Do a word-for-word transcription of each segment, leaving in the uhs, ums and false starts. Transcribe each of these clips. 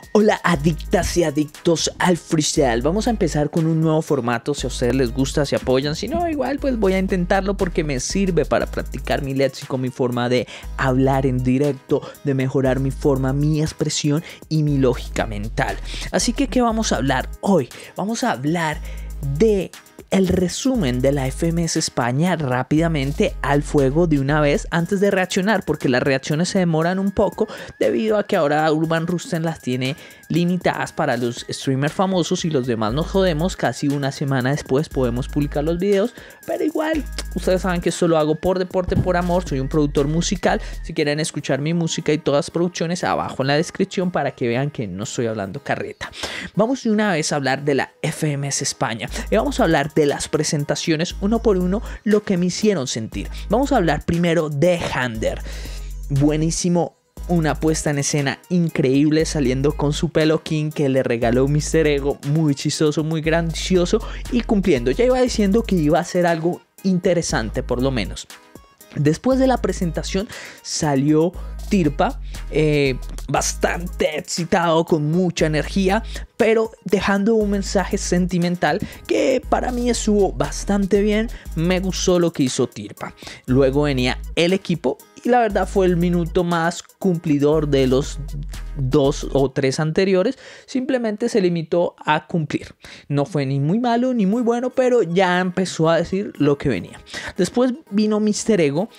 Hola adictas y adictos al freestyle. Vamos a empezar con un nuevo formato. Si a ustedes les gusta, si apoyan, si no, igual pues voy a intentarlo porque me sirve para practicar mi léxico, mi forma de hablar en directo, de mejorar mi forma, mi expresión y mi lógica mental. Así que, ¿qué vamos a hablar hoy? Vamos a hablar de el resumen de la F M S España rápidamente al fuego de una vez antes de reaccionar, porque las reacciones se demoran un poco debido a que ahora Urban Rusten las tiene limitadas para los streamers famosos y los demás nos jodemos. Casi una semana después podemos publicar los videos, pero igual ustedes saben que esto lo hago por deporte, por amor. Soy un productor musical. Si quieren escuchar mi música y todas las producciones, abajo en la descripción para que vean que no estoy hablando carreta. Vamos de una vez a hablar de la F M S España y vamos a hablar de las presentaciones uno por uno, lo que me hicieron sentir. Vamos a hablar primero de Hander. Buenísimo, una puesta en escena increíble, saliendo con su pelo king que le regaló míster Ego, muy chistoso, muy gracioso y cumpliendo. Ya iba diciendo que iba a ser algo interesante por lo menos. Después de la presentación salió Tirpa, eh, bastante excitado, con mucha energía, pero dejando un mensaje sentimental que para mí estuvo bastante bien. Me gustó lo que hizo Tirpa. Luego venía el equipo y la verdad fue el minuto más cumplidor de los dos o tres anteriores. Simplemente se limitó a cumplir. No fue ni muy malo ni muy bueno, pero ya empezó a decir lo que venía. Después vino míster Ego,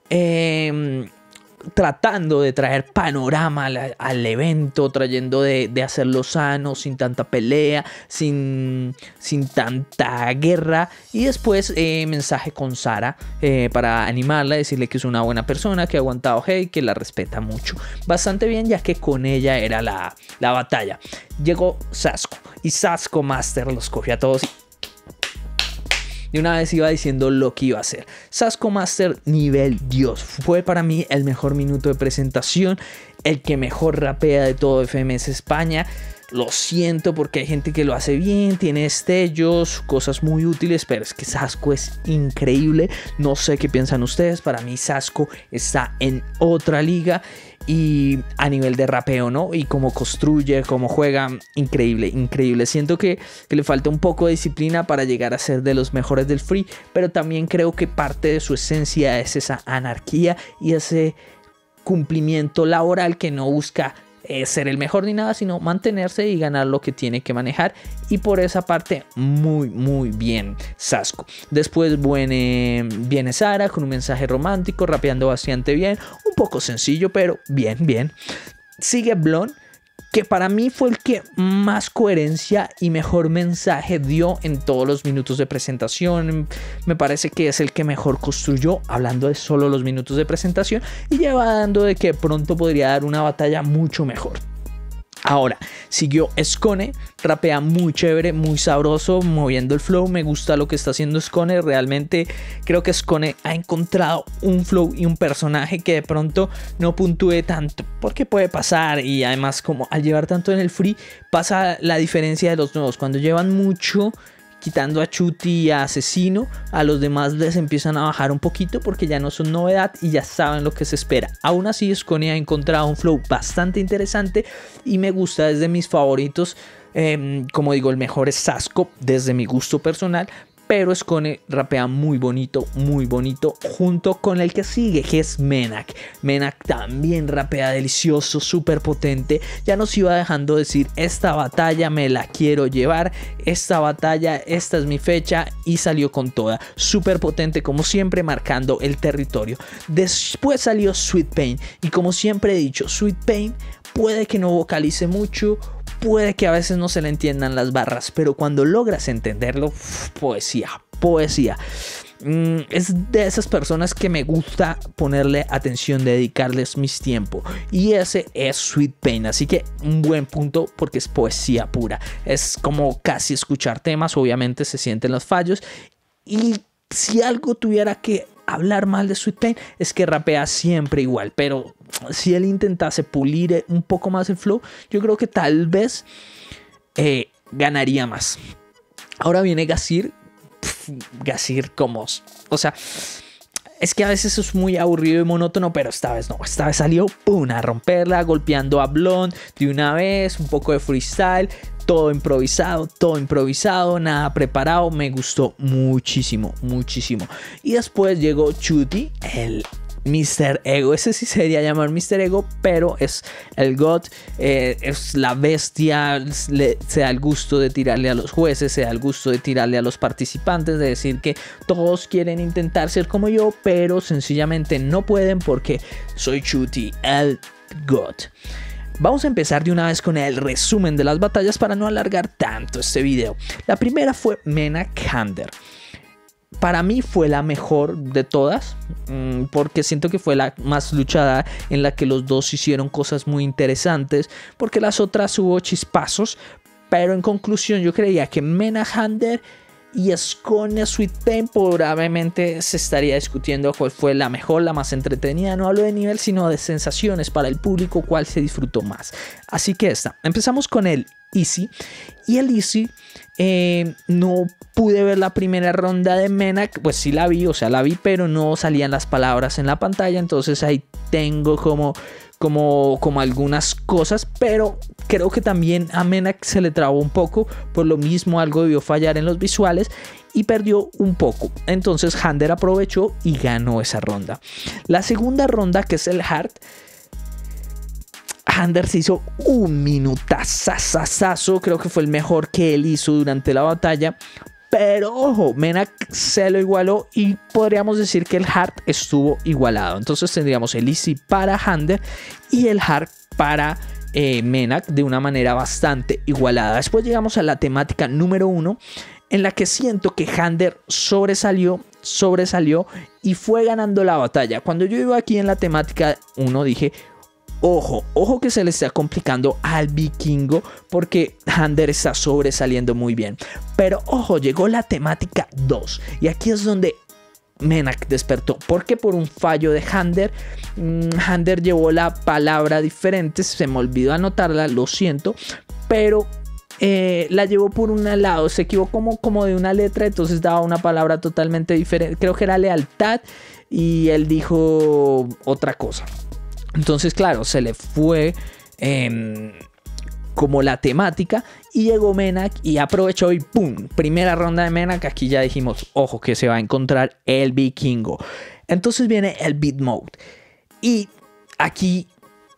eh, tratando de traer panorama al, al evento, trayendo de, de hacerlo sano, sin tanta pelea, sin, sin tanta guerra. Y después eh, mensaje con Sara eh, para animarla, decirle que es una buena persona, que ha aguantado hate, que la respeta mucho. Bastante bien, ya que con ella era la, la batalla. Llegó Sasco y Sasco Master los cogió a todos y de una vez iba diciendo lo que iba a hacer. Sasco Master nivel Dios. Fue para mí el mejor minuto de presentación, el que mejor rapea de todo F M S España. Lo siento porque hay gente que lo hace bien, tiene destellos, cosas muy útiles, pero es que Sasco es increíble. No sé qué piensan ustedes, para mí Sasco está en otra liga y a nivel de rapeo, ¿no? Y cómo construye, cómo juega, increíble, increíble. Siento que, que le falta un poco de disciplina para llegar a ser de los mejores del free, pero también creo que parte de su esencia es esa anarquía y ese cumplimiento laboral que no busca Eh, ser el mejor ni nada, sino mantenerse y ganar lo que tiene que manejar, y por esa parte muy muy bien Sasco. Después viene, viene Sara con un mensaje romántico, rapeando bastante bien, un poco sencillo pero bien bien. Sigue Blon, que para mí fue el que más coherencia y mejor mensaje dio en todos los minutos de presentación. Me parece que es el que mejor construyó, hablando de solo los minutos de presentación, y lleva dando de que pronto podría dar una batalla mucho mejor. Ahora siguió Skone, rapea muy chévere, muy sabroso, moviendo el flow. Me gusta lo que está haciendo Skone. Realmente creo que Skone ha encontrado un flow y un personaje que de pronto no puntúe tanto, porque puede pasar. Y además, como al llevar tanto en el free, pasa la diferencia de los nuevos. Cuando llevan mucho, quitando a Chuti y a Asesino, a los demás les empiezan a bajar un poquito porque ya no son novedad y ya saben lo que se espera. Aún así, Skone ha encontrado un flow bastante interesante y me gusta, desde mis favoritos. Eh, como digo, el mejor es Sasco desde mi gusto personal, pero Skone rapea muy bonito, muy bonito, junto con el que sigue, que es Menak. Menak también rapea delicioso, súper potente. Ya nos iba dejando decir: esta batalla me la quiero llevar, esta batalla, esta es mi fecha, y salió con toda. Súper potente como siempre, marcando el territorio. Después salió Sweet Pain, y como siempre he dicho, Sweet Pain puede que no vocalice mucho, puede que a veces no se le entiendan las barras, pero cuando logras entenderlo, uf, poesía, poesía. Mm, es de esas personas que me gusta ponerle atención, dedicarles mis tiempos, y ese es Sweet Pain. Así que un buen punto porque es poesía pura. Es como casi escuchar temas, obviamente se sienten los fallos, y si algo tuviera que hablar mal de Sweet Pain es que rapea siempre igual, pero si él intentase pulir un poco más el flow, yo creo que tal vez eh, ganaría más. Ahora viene Gazir. Pff, Gazir como, o sea, Es que a veces es muy aburrido y monótono, pero esta vez no. Esta vez salió, pum, a romperla, golpeando a Blonde de una vez, un poco de freestyle, todo improvisado, todo improvisado, nada preparado. Me gustó muchísimo, muchísimo. Y después llegó Chuty, el míster Ego. Ese sí sería llamar míster Ego, pero es el God, eh, es la bestia. Le, se da el gusto de tirarle a los jueces, se da el gusto de tirarle a los participantes, de decir que todos quieren intentar ser como yo, pero sencillamente no pueden porque soy Chuty, el God. Vamos a empezar de una vez con el resumen de las batallas para no alargar tanto este video. La primera fue Menak Hander. Para mí fue la mejor de todas, porque siento que fue la más luchada, en la que los dos hicieron cosas muy interesantes, porque las otras hubo chispazos, pero en conclusión yo creía que Menak Hander y Skone Sweet Pain probablemente se estaría discutiendo cuál fue la mejor, la más entretenida. No hablo de nivel, sino de sensaciones para el público, cuál se disfrutó más. Así que esta, empezamos con el Easy, y el Easy eh, no pude ver la primera ronda de Menak, pues sí la vi, o sea la vi, pero no salían las palabras en la pantalla, entonces ahí tengo como, como, como algunas cosas, pero creo que también a Menak se le trabó un poco, por lo mismo algo debió fallar en los visuales y perdió un poco. Entonces Hander aprovechó y ganó esa ronda. La segunda ronda, que es el Hard, Hander se hizo un minutazazazazo, creo que fue el mejor que él hizo durante la batalla, pero ojo, Menak se lo igualó y podríamos decir que el Hard estuvo igualado. Entonces tendríamos el Easy para Hander y el Hard para eh, Menak de una manera bastante igualada. Después llegamos a la temática número uno, en la que siento que Hander sobresalió, sobresalió y fue ganando la batalla. Cuando yo iba aquí en la temática uno dije, Ojo, ojo que se le está complicando al vikingo porque Hander está sobresaliendo muy bien. Pero ojo, llegó la temática dos y aquí es donde Menak despertó. Porque por un fallo de Hander, mmm, Hander llevó la palabra diferente, se me olvidó anotarla, lo siento, pero eh, la llevó por un lado, se equivocó como, como de una letra, entonces daba una palabra totalmente diferente. Creo que era lealtad y él dijo otra cosa. Entonces, claro, se le fue eh, como la temática y llegó Menak y aprovechó y ¡pum! Primera ronda de Menak. Aquí ya dijimos, ojo, que se va a encontrar el vikingo. Entonces viene el beat mode y aquí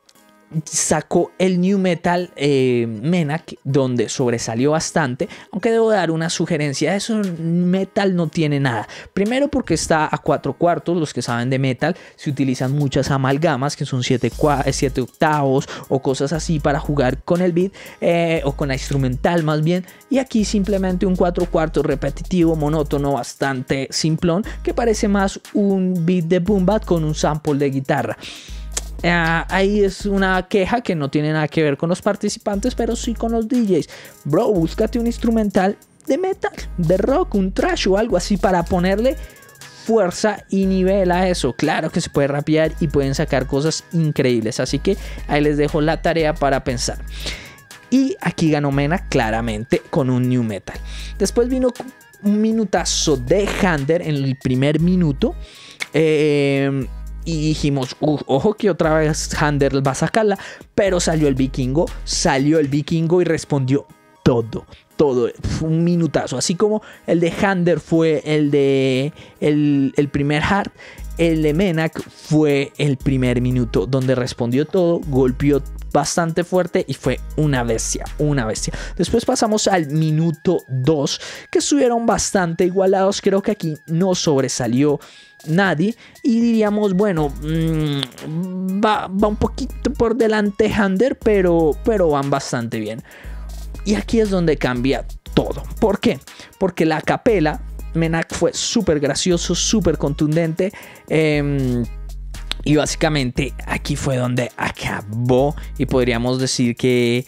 sacó el new metal eh, Menak, donde sobresalió bastante, aunque debo dar una sugerencia, eso metal no tiene nada. Primero porque está a cuatro cuartos, los que saben de metal se utilizan muchas amalgamas que son siete octavos o cosas así para jugar con el beat eh, o con la instrumental más bien, y aquí simplemente un cuatro cuartos repetitivo, monótono, bastante simplón, que parece más un beat de boom bap con un sample de guitarra. Uh, ahí es una queja que no tiene nada que ver con los participantes, pero sí con los D Js. Bro, búscate un instrumental de metal, de rock, un trash o algo así para ponerle fuerza y nivel a eso. Claro que se puede rapear y pueden sacar cosas increíbles, así que ahí les dejo la tarea para pensar. Y aquí ganó Menak claramente con un new metal. Después vino un minutazo de Hander en el primer minuto. Eh... Y dijimos, uh, ojo que otra vez Hander va a sacarla, pero salió el vikingo, salió el vikingo y respondió todo, todo, fue un minutazo. Así como el de Hander fue el de el, el primer hard, el de Menak fue el primer minuto donde respondió todo, golpeó bastante fuerte y fue una bestia, una bestia. Después pasamos al minuto dos, que estuvieron bastante igualados. Creo que aquí no sobresalió nadie y diríamos, bueno, mmm, va, va un poquito por delante Hander, pero, pero van bastante bien. Y aquí es donde cambia todo. ¿Por qué? Porque la capela, Menak fue súper gracioso, súper contundente. Eh, y básicamente aquí fue donde acabó. Y podríamos decir que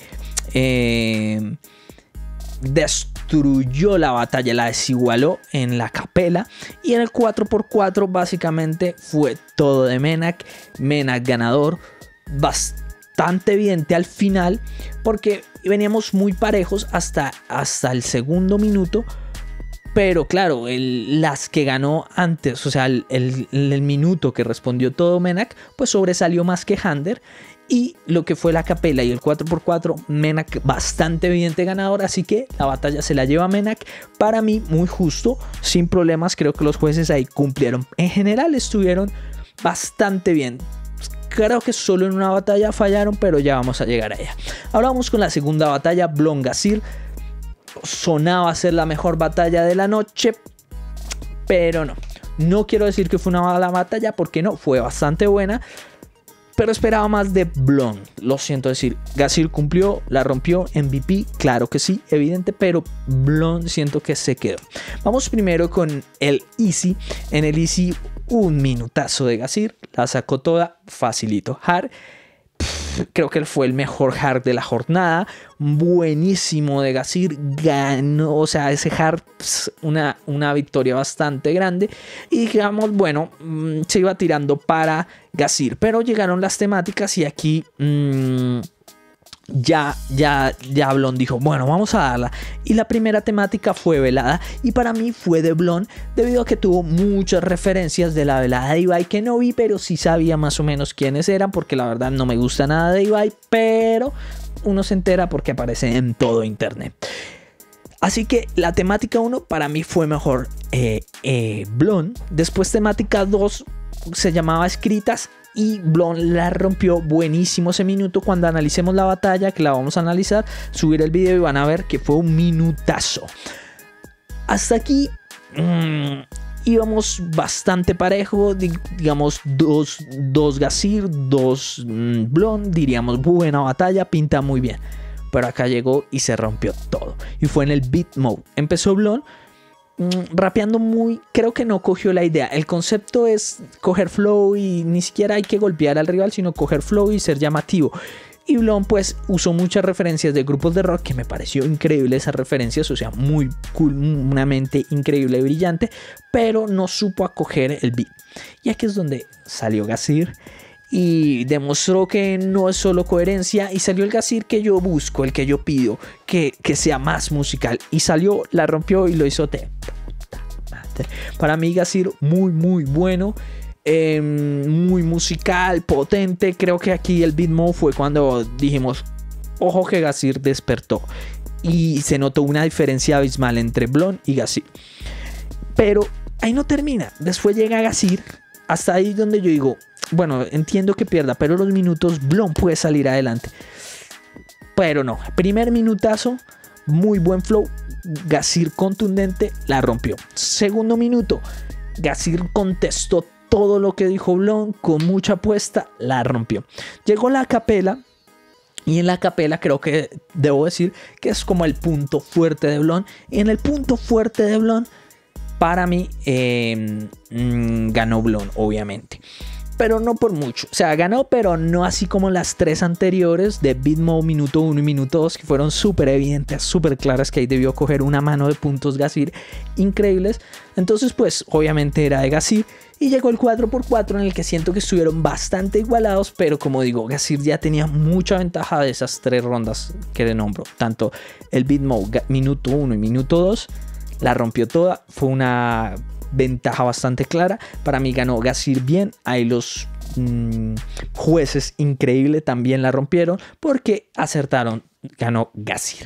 eh, destruyó la batalla, la desigualó en la capela. Y en el cuatro por cuatro básicamente fue todo de Menak. Menak ganador, bastante evidente al final, porque veníamos muy parejos hasta, hasta el segundo minuto. Pero claro, el, las que ganó antes, o sea, el, el, el minuto que respondió todo Menak, pues sobresalió más que Hander. Y lo que fue la capela y el cuatro por cuatro, Menak bastante evidente ganador, así que la batalla se la lleva Menak. Para mí muy justo, sin problemas, creo que los jueces ahí cumplieron. En general estuvieron bastante bien. Creo que solo en una batalla fallaron, pero ya vamos a llegar a ella. Ahora vamos con la segunda batalla, Blon Gazir. Sonaba ser la mejor batalla de la noche, pero no. No quiero decir que fue una mala batalla, porque no, fue bastante buena. Pero esperaba más de Blon, lo siento decir. Gazir cumplió, la rompió, M V P, claro que sí, evidente, pero Blon siento que se quedó. Vamos primero con el Easy. En el Easy, un minutazo de Gazir, la sacó toda, facilito. Hard, pff, creo que él fue el mejor hard de la jornada, buenísimo de Gazir, ganó, o sea, ese hard, pss, una, una victoria bastante grande. Y digamos, bueno, mmm, se iba tirando para Gazir, pero llegaron las temáticas y aquí mmm, ya, ya, ya Blon dijo, bueno, vamos a darla. Y la primera temática fue velada, y para mí fue de Blon, debido a que tuvo muchas referencias de la velada de Ibai que no vi, pero sí sabía más o menos quiénes eran, porque la verdad no me gusta nada de Ibai, pero uno se entera porque aparece en todo internet. Así que la temática uno para mí fue mejor eh, eh, Blon. Después temática dos se llamaba Escritas y Blon la rompió, buenísimo ese minuto. Cuando analicemos la batalla, que la vamos a analizar, subir el video y van a ver que fue un minutazo. Hasta aquí mmm, íbamos bastante parejo, digamos dos, dos Gazir, dos mmm, Blon, diríamos buena batalla, pinta muy bien. Pero acá llegó y se rompió todo. Y fue en el beat mode. Empezó Blon mmm, rapeando muy... Creo que no cogió la idea. El concepto es coger flow y ni siquiera hay que golpear al rival, sino coger flow y ser llamativo. Y Blon pues usó muchas referencias de grupos de rock, que me pareció increíble esas referencias. O sea, muy cool, una mente increíble y brillante. Pero no supo acoger el beat. Y aquí es donde salió Gazir y demostró que no es solo coherencia, y salió el Gazir que yo busco, el que yo pido, que, que sea más musical, y salió, la rompió y lo hizo de puta madre. Para mí Gazir muy muy bueno, eh, muy musical, potente. Creo que aquí el beat mode fue cuando dijimos, ojo que Gazir despertó, y se notó una diferencia abismal entre Blon y Gazir. Pero ahí no termina, después llega Gazir, hasta ahí donde yo digo, bueno, entiendo que pierda, pero los minutos Blon puede salir adelante. Pero no, primer minutazo, muy buen flow, Gazir contundente, la rompió. Segundo minuto, Gazir contestó todo lo que dijo Blon con mucha apuesta, la rompió. Llegó la capela, y en la capela creo que debo decir que es como el punto fuerte de Blon. En el punto fuerte de Blon, para mí, eh, mmm, ganó Blon, obviamente. Pero no por mucho, o sea, ganó, pero no así como las tres anteriores de beat mode minuto uno y minuto dos, que fueron súper evidentes, súper claras, que ahí debió coger una mano de puntos Gazir increíbles. Entonces pues obviamente era de Gazir, y llegó el cuatro por cuatro en el que siento que estuvieron bastante igualados, pero como digo, Gazir ya tenía mucha ventaja de esas tres rondas que le nombro, tanto el beat mode minuto uno y minuto dos, la rompió toda, fue una ventaja bastante clara. Para mí ganó Gazir bien. Ahí los mmm, jueces increíble también la rompieron, porque acertaron, ganó Gazir.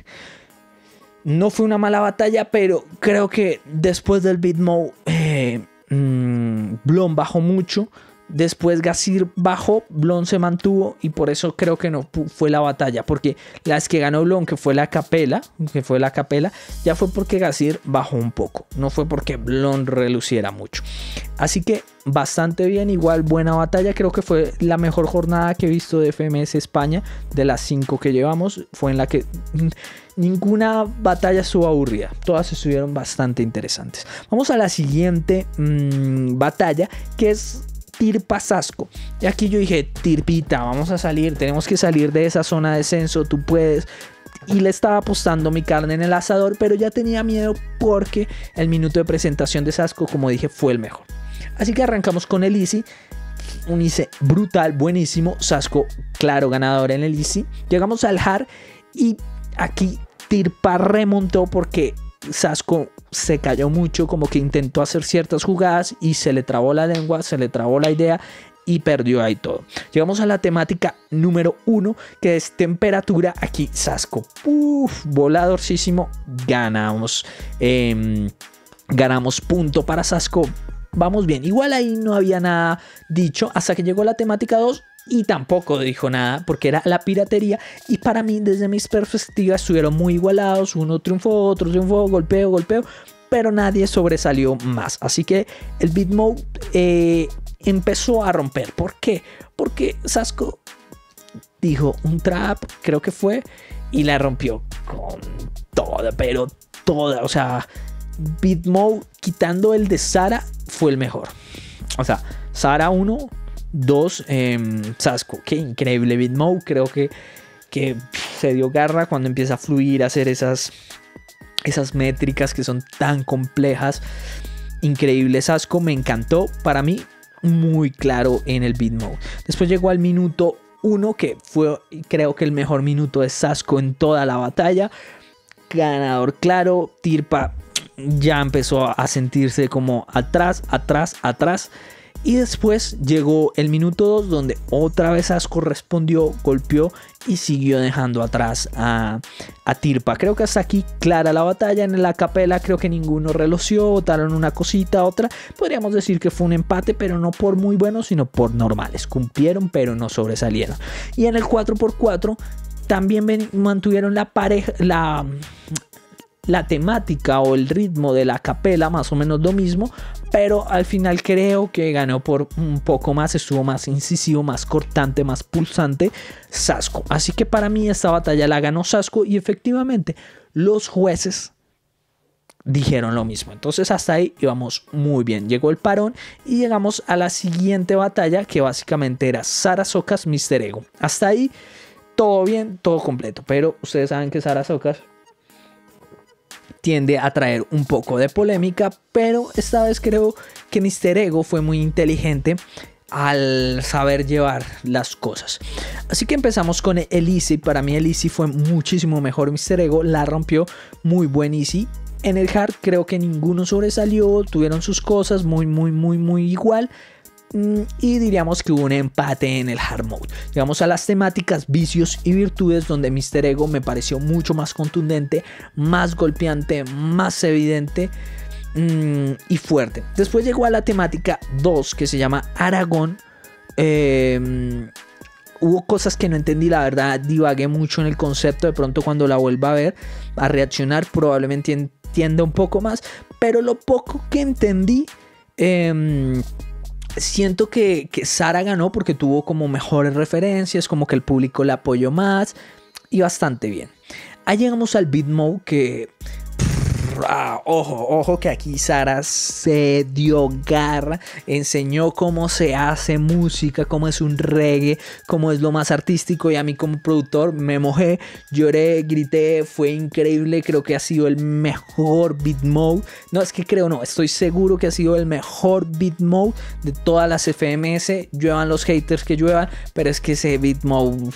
No fue una mala batalla, pero creo que después del beat mode eh, mmm, Blon bajó mucho. Después Gazir bajó, Blon se mantuvo, y por eso creo que no fue la batalla, porque las que ganó Blon, que fue la capela, que fue la capela, ya fue porque Gazir bajó un poco, no fue porque Blon reluciera mucho. Así que bastante bien, igual buena batalla. Creo que fue la mejor jornada que he visto de F M S España, de las cinco que llevamos, fue en la que ninguna batalla estuvo aburrida, todas estuvieron bastante interesantes. Vamos a la siguiente mmm, batalla, que es Tirpa Sasco. Y aquí yo dije, Tirpita, vamos a salir, tenemos que salir de esa zona de descenso, tú puedes. Y le estaba apostando mi carne en el asador, pero ya tenía miedo porque el minuto de presentación de Sasco, como dije, fue el mejor. Así que arrancamos con el Easy. Un Easy brutal, buenísimo. Sasco, claro, ganador en el Easy. Llegamos al Hard y aquí Tirpa remontó porque Sasuke se cayó mucho, como que intentó hacer ciertas jugadas y se le trabó la lengua, se le trabó la idea y perdió ahí todo. Llegamos a la temática número uno, que es temperatura. Aquí Sasuke, uff, voladorcísimo, ganamos. Eh, ganamos punto para Sasuke. Vamos bien, igual ahí no había nada dicho hasta que llegó la temática dos y tampoco dijo nada porque era la piratería, y para mí desde mis perspectivas estuvieron muy igualados, uno triunfó, otro triunfó, golpeo, golpeo, pero nadie sobresalió más, así que el beat mode eh, empezó a romper. ¿Por qué? Porque Sasuke dijo un trap, creo que fue, y la rompió con toda, pero toda, o sea, beat mode quitando el de Sara fue el mejor. O sea, Sara uno, dos, eh, Sasuke. Qué increíble beat mode. Creo que, que se dio garra cuando empieza a fluir, a hacer esas, esas métricas que son tan complejas. Increíble Sasuke, me encantó. Para mí, muy claro en el beat mode. Después llegó al minuto uno, que fue creo que el mejor minuto de Sasuke en toda la batalla. Ganador claro. Tirpa ya empezó a sentirse como atrás, atrás, atrás. Y después llegó el minuto dos, donde otra vez Sasuke respondió, golpeó y siguió dejando atrás a, a Tirpa. Creo que hasta aquí clara la batalla. En la capela creo que ninguno reloció, votaron una cosita, otra. Podríamos decir que fue un empate, pero no por muy buenos, sino por normales. Cumplieron, pero no sobresalieron. Y en el cuatro por cuatro también ven, mantuvieron la pareja, la... la temática o el ritmo de la capela, más o menos lo mismo, pero al final creo que ganó por un poco más, estuvo más incisivo, más cortante, más pulsante Sasuke. Así que para mí esta batalla la ganó Sasuke, y efectivamente los jueces dijeron lo mismo. Entonces hasta ahí íbamos muy bien. Llegó el parón y llegamos a la siguiente batalla, que básicamente era Sara Socas míster Ego. Hasta ahí todo bien, todo completo, pero ustedes saben que Sara Socas tiende a traer un poco de polémica, pero esta vez creo que míster Ego fue muy inteligente al saber llevar las cosas. Así que empezamos con el Easy. Para mí el Easy fue muchísimo mejor. míster Ego la rompió, muy buen Easy. En el Hard creo que ninguno sobresalió, tuvieron sus cosas muy muy muy muy igual. Y diríamos que hubo un empate en el Hard Mode. Llegamos a las temáticas vicios y virtudes, donde míster Ego me pareció mucho más contundente, más golpeante, más evidente mmm, y fuerte. Después llegó a la temática dos, que se llama Aragón. Eh, hubo cosas que no entendí, la verdad divagué mucho en el concepto. De pronto cuando la vuelva a ver, a reaccionar, probablemente entienda un poco más. Pero lo poco que entendí... Eh, Siento que, que Sara ganó porque tuvo como mejores referencias, como que el público la apoyó más y bastante bien. Ahí llegamos al beat mode, que... Ah, ojo, ojo que aquí Sara se dio garra, enseñó cómo se hace música, cómo es un reggae, cómo es lo más artístico, y a mí como productor me mojé, lloré, grité, fue increíble. Creo que ha sido el mejor beat mode, no es que creo, no, estoy seguro que ha sido el mejor beat mode de todas las F M S. Lluevan los haters que lluevan, pero es que ese beat mode,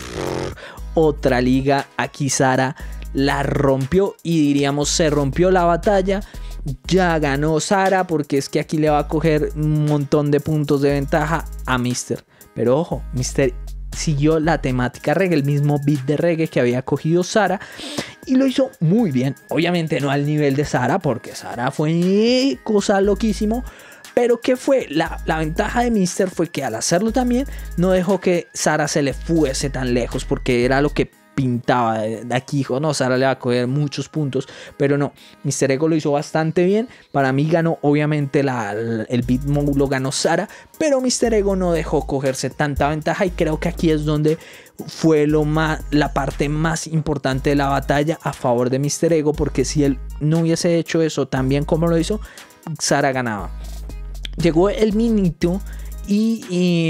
otra liga. Aquí Sara la rompió, y diríamos se rompió la batalla. Ya ganó Sara, porque es que aquí le va a coger un montón de puntos de ventaja a míster. Pero ojo, míster siguió la temática reggae, el mismo beat de reggae que había cogido Sara, y lo hizo muy bien. Obviamente no al nivel de Sara, porque Sara fue cosa loquísimo. Pero ¿qué fue? La, la ventaja de míster fue que al hacerlo también no dejó que Sara se le fuese tan lejos, porque era lo que pintaba de aquí, dijo, no, Sara le va a coger muchos puntos, pero no, míster Ego lo hizo bastante bien. Para mí ganó, obviamente la, el beat mode lo ganó Sara, pero míster Ego no dejó cogerse tanta ventaja, y creo que aquí es donde fue lo más, la parte más importante de la batalla a favor de míster Ego, porque si él no hubiese hecho eso tan bien como lo hizo, Sara ganaba. Llegó el minuto y,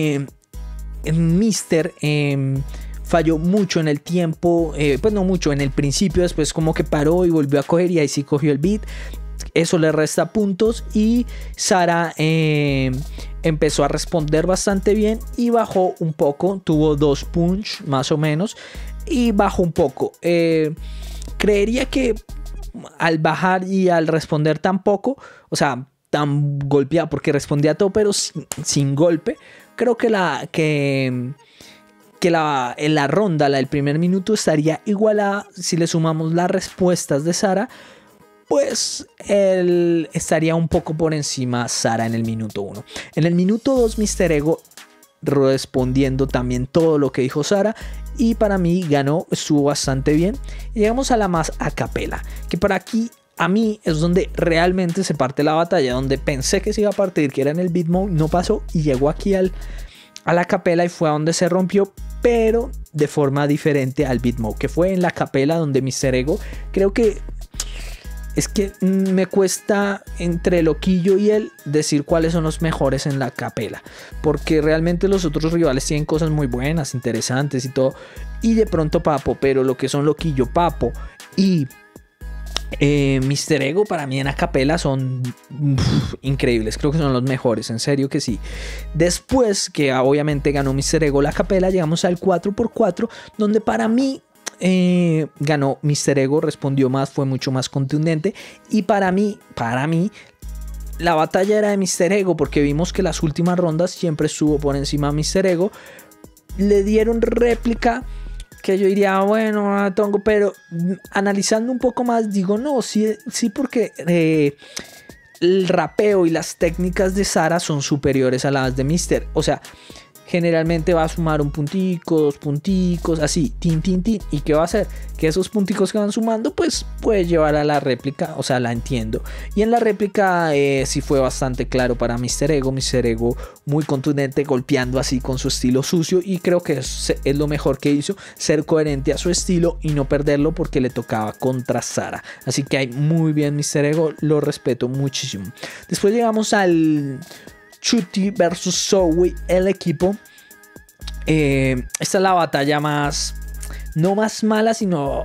y míster Eh, falló mucho en el tiempo, eh, pues no mucho, en el principio, después como que paró y volvió a coger, y ahí sí cogió el beat. Eso le resta puntos, y Sara eh, empezó a responder bastante bien y bajó un poco, tuvo dos punch más o menos y bajó un poco. Eh, creería que al bajar y al responder tan poco, o sea, tan golpeado, porque respondía todo pero sin, sin golpe, creo que la que, que la, en la ronda, la del primer minuto, estaría igualada si le sumamos las respuestas de Sara. Pues él estaría un poco por encima Sara en el minuto uno. En el minuto dos, míster Ego respondiendo también todo lo que dijo Sara, y para mí ganó, estuvo bastante bien. Y llegamos a la más a capela, que para aquí a mí es donde realmente se parte la batalla, donde pensé que se iba a partir, que era en el beat mode, no pasó, y llegó aquí al, a la capela y fue a donde se rompió, pero de forma diferente al beat mode, que fue en la capela donde míster Ego, creo que es que me cuesta entre Loquillo y él decir cuáles son los mejores en la capela, porque realmente los otros rivales tienen cosas muy buenas, interesantes y todo, y de pronto Papo, pero lo que son Loquillo, Papo y eh, míster Ego para mí en la capela son uf, increíbles, creo que son los mejores, en serio que sí. Después que obviamente ganó míster Ego la capela, llegamos al cuatro por cuatro, donde para mí Eh, ganó míster Ego, respondió más, fue mucho más contundente, y para mí, para mí la batalla era de míster Ego, porque vimos que las últimas rondas siempre estuvo por encima de míster Ego. Le dieron réplica que yo diría, bueno, tongo, pero analizando un poco más digo, no, sí, sí porque eh, el rapeo y las técnicas de Sara son superiores a las de míster, o sea, generalmente va a sumar un puntico, dos punticos, así, tin, tin, tin. ¿Y qué va a hacer? Que esos punticos que van sumando, pues puede llevar a la réplica, o sea, la entiendo. Y en la réplica eh, sí fue bastante claro para míster Ego. míster Ego muy contundente, golpeando así con su estilo sucio. Y creo que es, es lo mejor que hizo, ser coherente a su estilo y no perderlo porque le tocaba contra Sara. Así que hay muy bien míster Ego, lo respeto muchísimo. Después llegamos al Chuty versus Zoe, el equipo. Eh, esta es la batalla más, no más mala, sino,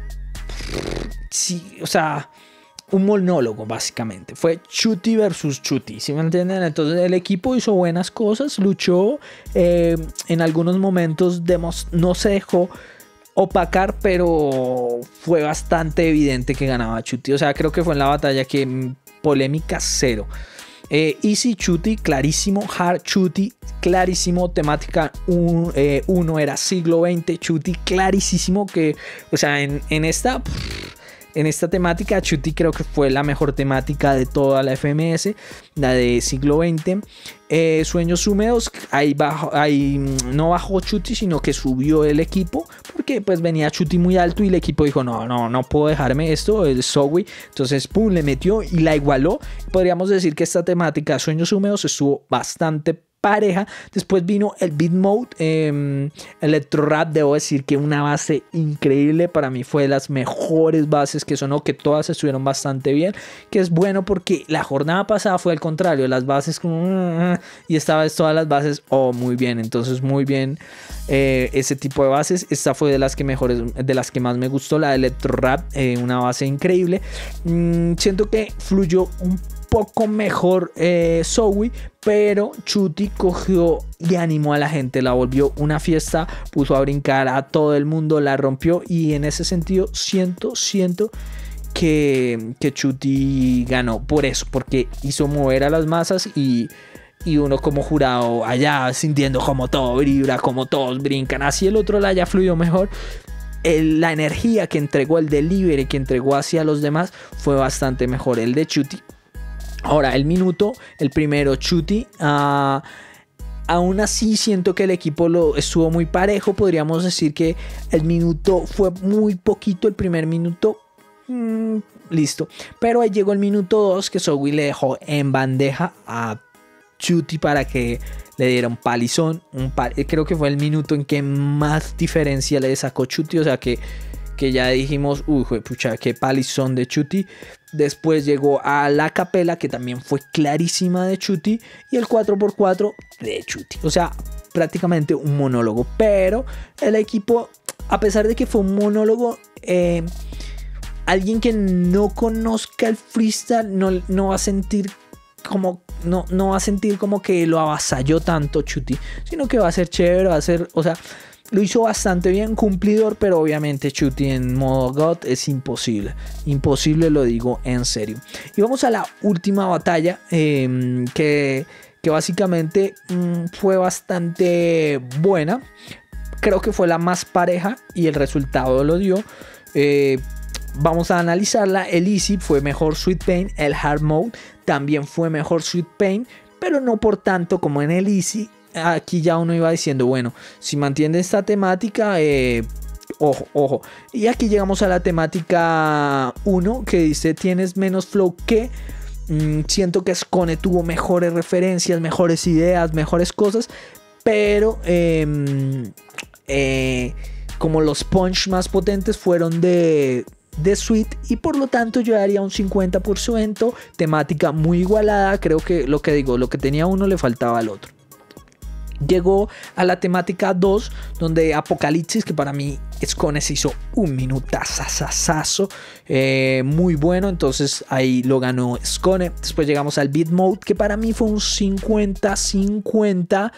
sí, o sea, un monólogo básicamente. Fue Chuty versus Chuty, ¿sí me entienden? Entonces el equipo hizo buenas cosas, luchó, eh, en algunos momentos no se dejó opacar, pero fue bastante evidente que ganaba Chuty. O sea, creo que fue en la batalla que polémica cero. Eh, Easy Chuty, clarísimo. Hard Chuty, clarísimo. Temática uno eh, era siglo veinte. Chuty, clarísimo. Que, o sea, en, en esta... En esta temática, Chuty creo que fue la mejor temática de toda la F M S, la de siglo veinte. Eh, Sueños húmedos, ahí, bajo, ahí no bajó Chuty, sino que subió el equipo, porque pues venía Chuty muy alto y el equipo dijo, no, no, no puedo dejarme esto, el Zoe. Entonces, pum, le metió y la igualó. Podríamos decir que esta temática, Sueños húmedos, estuvo bastante pareja. Después vino el beat mode, eh, electro rap. Debo decir que una base increíble, para mí fue de las mejores bases que sonó, que todas estuvieron bastante bien, que es bueno porque la jornada pasada fue al contrario, las bases como, y esta vez todas las bases oh muy bien, entonces muy bien eh, ese tipo de bases. Esta fue de las que mejores, de las que más me gustó, la de electro rap, eh, una base increíble. mm, siento que fluyó un poco mejor eh, Zoe, pero Chuty cogió y animó a la gente, la volvió una fiesta, puso a brincar a todo el mundo, la rompió, y en ese sentido siento, siento que, que Chuty ganó por eso, porque hizo mover a las masas y, y uno como jurado allá sintiendo como todo vibra, como todos brincan, así el otro la haya fluyó mejor. El, la energía que entregó, el delivery que entregó hacia los demás fue bastante mejor el de Chuty. Ahora, el minuto, el primero, Chuty. Uh, aún así, siento que el equipo lo estuvo muy parejo. Podríamos decir que el minuto fue muy poquito. El primer minuto, mmm, listo. Pero ahí llegó el minuto dos, que Zoe le dejó en bandeja a Chuty para que le diera un palizón. Un pal Creo que fue el minuto en que más diferencia le sacó Chuty. O sea que, que ya dijimos, uy, pucha, qué palizón de Chuty. Después llegó a la capela, que también fue clarísima de Chuty, y el cuatro por cuatro de Chuty. O sea, prácticamente un monólogo. Pero el equipo, a pesar de que fue un monólogo, eh, alguien que no conozca el freestyle no, no va a sentir como no, no va a sentir como que lo avasalló tanto Chuty, sino que va a ser chévere, va a ser, o sea, lo hizo bastante bien, cumplidor, pero obviamente Chuti en modo God es imposible. Imposible, lo digo en serio. Y vamos a la última batalla, eh, que, que básicamente mmm, fue bastante buena. Creo que fue la más pareja y el resultado lo dio. Eh, vamos a analizarla. El Easy fue mejor Sweet Pain. El Hard Mode también fue mejor Sweet Pain, pero no por tanto como en el Easy. Aquí ya uno iba diciendo, bueno, si mantiene esta temática, eh, ojo, ojo. Y aquí llegamos a la temática uno, que dice, tienes menos flow que... Mm, siento que Skone tuvo mejores referencias, mejores ideas, mejores cosas, pero eh, eh, como los punch más potentes fueron de... de Sweet, y por lo tanto yo daría un cincuenta por ciento, temática muy igualada. Creo que lo que digo, lo que tenía uno le faltaba al otro. Llegó a la temática dos, donde Apocalipsis, que para mí Skone se hizo un minutazazazazo, eh, muy bueno, entonces ahí lo ganó Skone. Después llegamos al Beat Mode, que para mí fue un cincuenta cincuenta,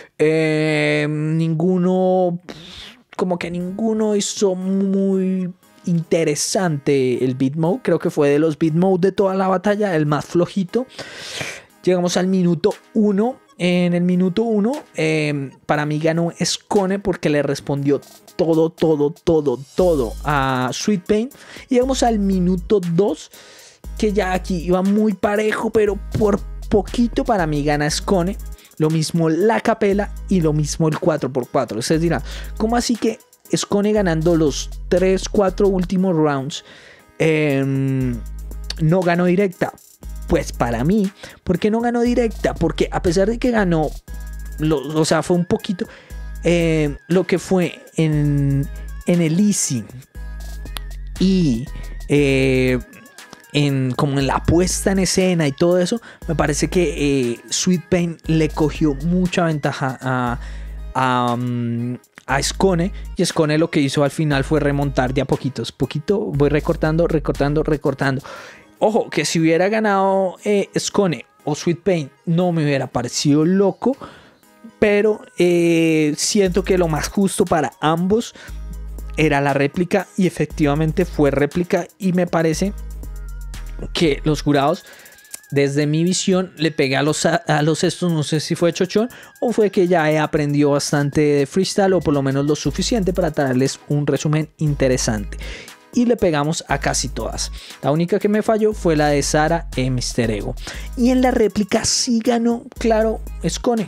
eh, ninguno, como que ninguno hizo muy interesante el Beat Mode. Creo que fue de los Beat Mode de toda la batalla el más flojito. Llegamos al minuto uno. En el minuto uno, eh, para mí ganó Skone porque le respondió todo, todo, todo, todo a Sweet Pain. Y llegamos al minuto dos, que ya aquí iba muy parejo, pero por poquito para mí gana Skone. Lo mismo la capela y lo mismo el cuatro por cuatro. Ustedes dirán, ¿cómo así que Skone ganando los tres, cuatro últimos rounds eh, no ganó directa? Pues para mí, ¿por qué no ganó directa? Porque a pesar de que ganó, lo, o sea, fue un poquito, eh, lo que fue en, en el Easy y eh, en, como en la puesta en escena y todo eso, me parece que eh, Sweet Pain le cogió mucha ventaja a, a, um, a Skone, y Skone lo que hizo al final fue remontar de a poquitos, poquito, voy recortando, recortando, recortando. Ojo, que si hubiera ganado eh, Skone o Sweet Pain no me hubiera parecido loco, pero eh, siento que lo más justo para ambos era la réplica, y efectivamente fue réplica, y me parece que los jurados, desde mi visión, le pegué a los, a, a los estos, no sé si fue chochón o fue que ya he aprendido bastante de freestyle, o por lo menos lo suficiente para traerles un resumen interesante. Y le pegamos a casi todas. La única que me falló fue la de Sara e mister Ego. Y en la réplica sí ganó, claro, Skone.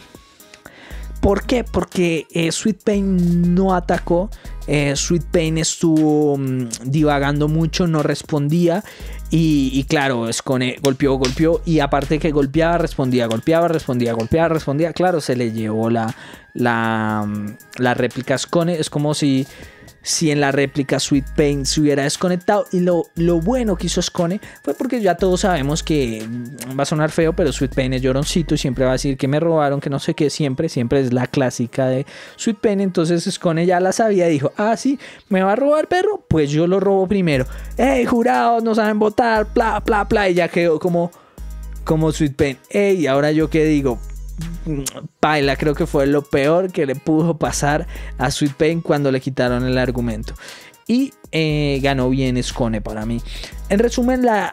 ¿Por qué? Porque eh, Sweet Pain no atacó. Eh, Sweet Pain estuvo mmm, divagando mucho, no respondía. Y, y claro, Skone golpeó, golpeó. Y aparte que golpeaba, respondía, golpeaba, respondía, golpeaba, respondía. Claro, se le llevó la, la, la réplica a Skone. Es como si... si en la réplica Sweet Pain se hubiera desconectado. Y lo, lo bueno que hizo Skone fue porque ya todos sabemos que va a sonar feo, pero Sweet Pain es lloroncito y siempre va a decir que me robaron, que no sé qué, siempre, siempre es la clásica de Sweet Pain. Entonces Skone ya la sabía y dijo, ah, sí, me va a robar, perro, pues yo lo robo primero. Hey, jurados, no saben votar, bla, bla, bla. Y ya quedó como, como Sweet Pain. Hey, ahora yo qué digo. Paila, creo que fue lo peor que le pudo pasar a Sweet Pain cuando le quitaron el argumento. Y eh, ganó bien Skone para mí. En resumen, la,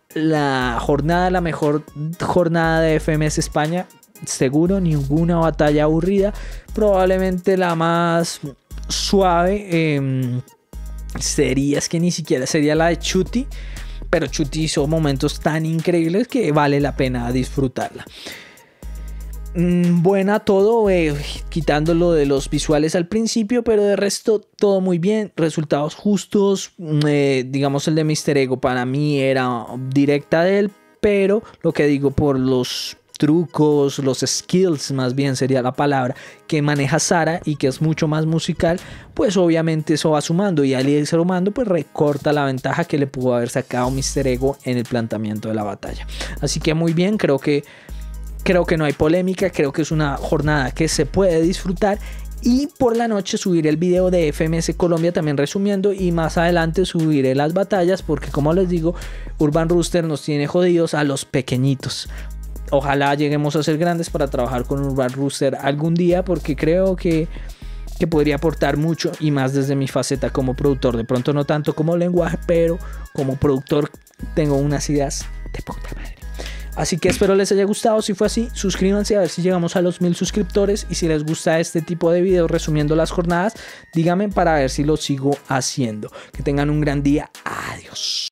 la jornada, la mejor jornada de F M S España. Seguro, ninguna batalla aburrida. Probablemente la más suave eh, sería, es que ni siquiera sería la de Chuti. Pero Chuti hizo momentos tan increíbles que vale la pena disfrutarla. Buena todo, eh, quitándolo de los visuales al principio, pero de resto todo muy bien, resultados justos. Eh, digamos el de mister Ego para mí era directa de él, pero lo que digo, por los trucos, los skills más bien sería la palabra, que maneja Sara y que es mucho más musical, pues obviamente eso va sumando, y al ir sumando pues recorta la ventaja que le pudo haber sacado mister Ego en el planteamiento de la batalla. Así que muy bien, creo que Creo que no hay polémica, creo que es una jornada que se puede disfrutar. Y por la noche subiré el video de F M S Colombia también resumiendo, y más adelante subiré las batallas, porque como les digo, Urban Rooster nos tiene jodidos a los pequeñitos. Ojalá lleguemos a ser grandes para trabajar con Urban Rooster algún día, porque creo que que podría aportar mucho y más desde mi faceta como productor. De pronto no tanto como lenguaje, pero como productor tengo unas ideas de puta madre. Así que espero les haya gustado. Si fue así, suscríbanse a ver si llegamos a los mil suscriptores. Y si les gusta este tipo de videos resumiendo las jornadas, díganme para ver si lo sigo haciendo. Que tengan un gran día. Adiós.